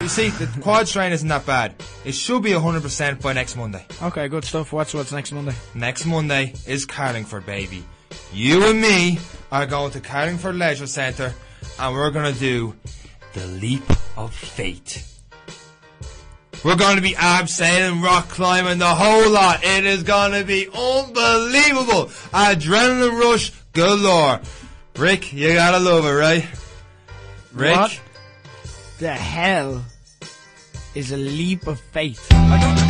you see, the quad strain isn't that bad. It should be 100% by next Monday. Okay, good stuff. What's next Monday? Next Monday is Carlingford, baby. You and me are going to Carlingford Leisure Centre, and we're going to do the leap of faith. We're going to be abseiling, rock climbing, the whole lot. It is going to be unbelievable. Adrenaline rush galore. Rick, you gotta love it, right? Rick? What the hell is a leap of faith? You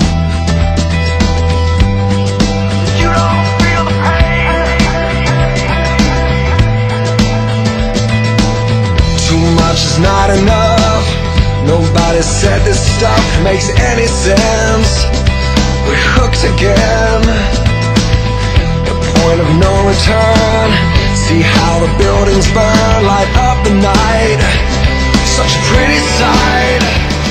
don't feel the pain. Too much is not enough. Nobody said this stuff makes any sense. We're hooked again. The point of no return. See how the buildings burn, light up the night. Such a pretty sight.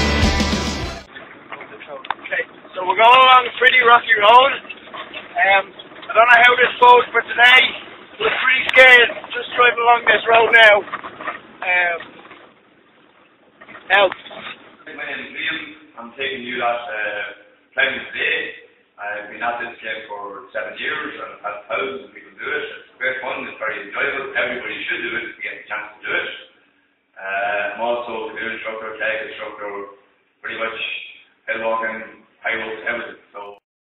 Okay, so we're going along a pretty rocky road. I don't know how this goes for today. We're pretty scared just driving along this road now. My name is Liam. I'm taking you lot climbing today. I've been at this game for 7 years and I've had thousands of people do it. It's great fun, it's very enjoyable. Everybody should do it if you get a chance to do it. I'm also a canoe instructor, kayak instructor, pretty much hill walking, high ropes, everything. So.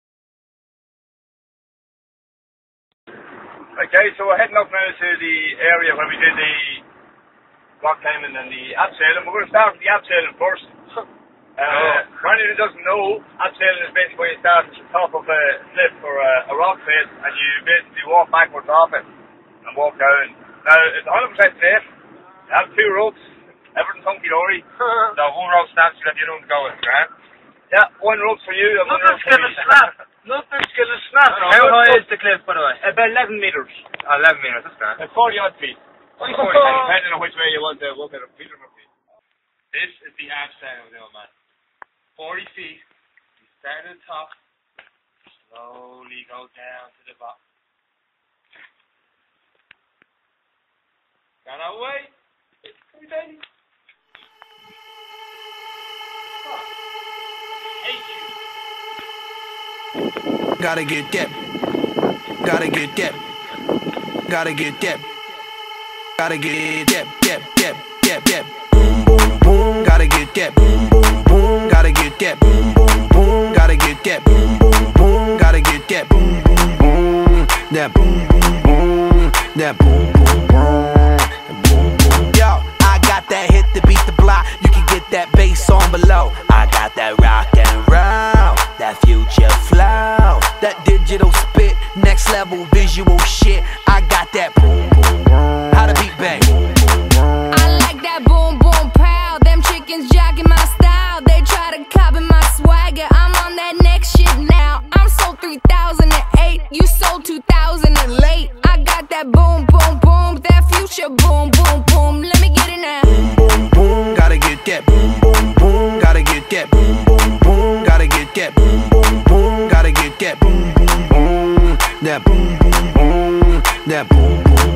Okay, so we're heading up now to the area where we did the rock climbing and the abseiling. We're going to start with the abseiling first. For anyone who doesn't know, abseiling is basically when you start at the top of a cliff or a rock face and you basically walk backwards off it and walk down. Now, it's 100% safe. You have 2 ropes, everything's hunky-dory. So one rope snaps, you let the other one go in, right? Yeah, 1 rope's for you and 1 rope's for me. Nothing's gonna snap. How high is the cliff, by the way? About 11 metres. 11 metres, that's grand. 40 odd feet. Only 40, depending on which way you want to walk at a metre per feet. This is the abseiling with the old man. 40 feet, you start at the top, slowly go down to the bottom. Got our way. Come baby. Gotta get that. Gotta get that. Gotta get that. Gotta get that. Boom, boom, boom. Gotta get that. Boom, boom, boom. Gotta get that. Boom, boom, boom. Gotta get that. Boom, boom, boom. Gotta get that. Boom, boom, boom. That boom, boom, boom. That boom, boom, boom. Yo, I got that hit to beat the block. You can get that bass on below. I got that rock and roll, that future flow, that digital spit, next level visual shit. I got that boom, boom, boom. How to beat bang. I like that boom, boom, pow. Them chickens jacking my style. They try to copy my swagger. I'm on that next shit now. I'm sold 3008. You sold 2000 and late. I got that boom, boom, boom. That future boom, boom, boom. Let me get it now. Boom, boom, boom. Gotta get that. Boom, boom, boom. Gotta get that. Boom, boom, boom. Gotta get that. Boom, boom, boom. Gotta get that. Boom, boom, boom. That boom, boom, boom. That boom, boom,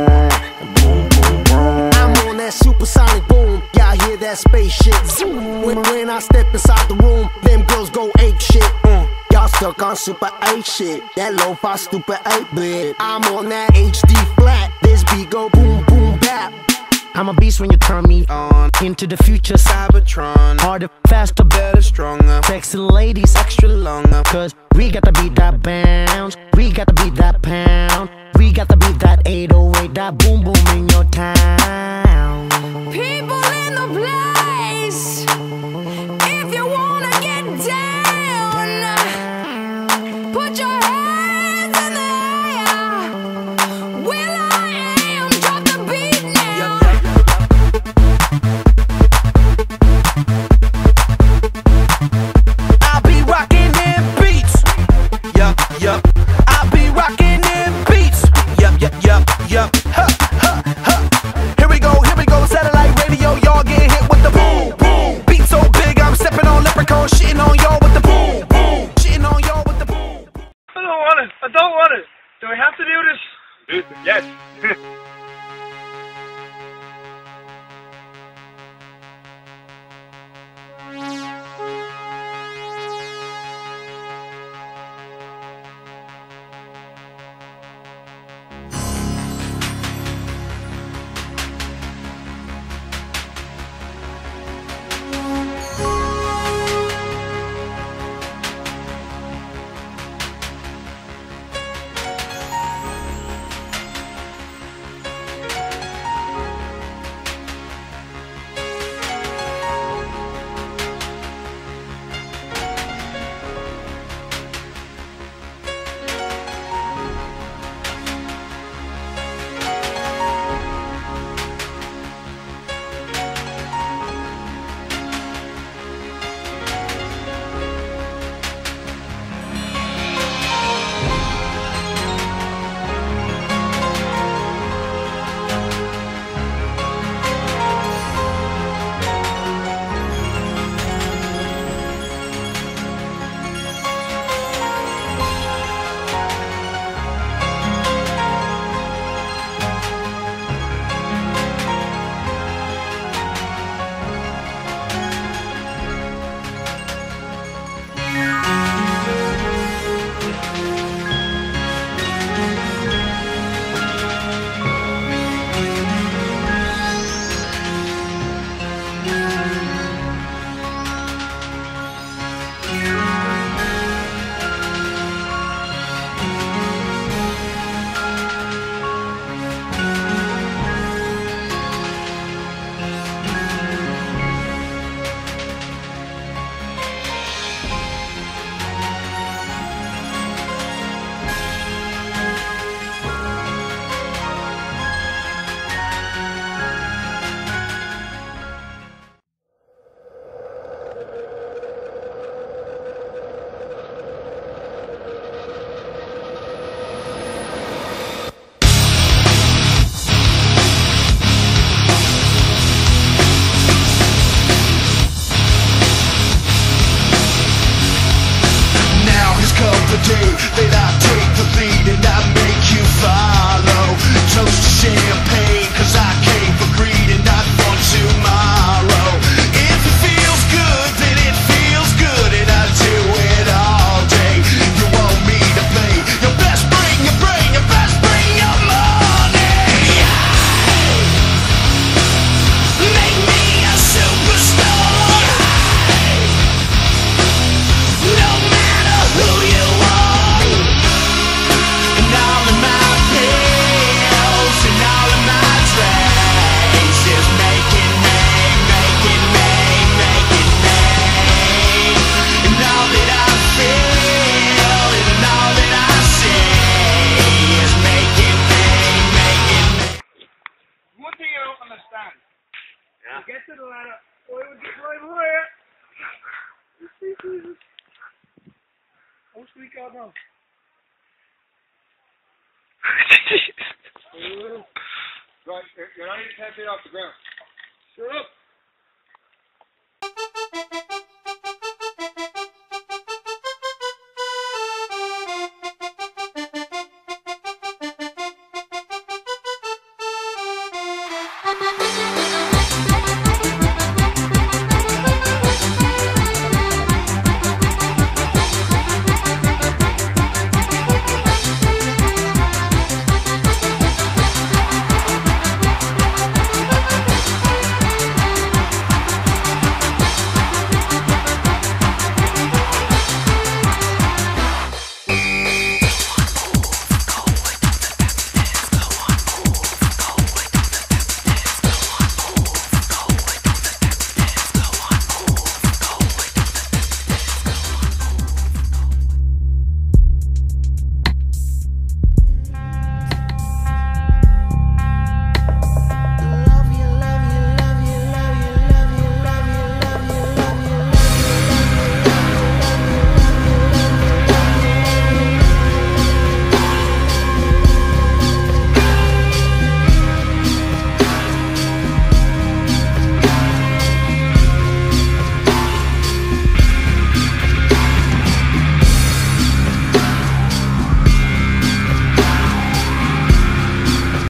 boom. I'm on that supersonic boom. Y'all hear that spaceship zoom. When I step inside the room, them girls go ape shit. Y'all stuck on super 8 shit. That lo-fi stupid 8-bit. I'm on that HD flat. This beat go boom, boom, bap. I'm a beast when you turn me on. Into the future, Cybertron. Harder, faster, better, stronger. Sexy ladies, extra longer. Cause we got to beat that bounce. We got to beat that pound. We got to beat that 808. That boom, boom in your town. People in the place. If you wanna get down, put your hands in the air. Will I am, drop the beat now. I'll be rocking them beats. Yup, yup. I'll be rocking them beats. Yup, yup, yup, yup. Huh, huh, huh. Here we go, satellite radio. Y'all get hit with the boom, boom. God, no. Right, you're not even 10 feet off the ground. Shut up.